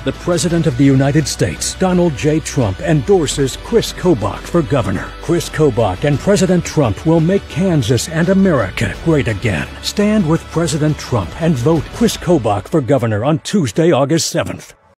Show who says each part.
Speaker 1: The President of the United States, Donald J. Trump, endorses Kris Kobach for governor. Kris Kobach and President Trump will make Kansas and America great again. Stand with President Trump and vote Kris Kobach for governor on Tuesday, August 7th.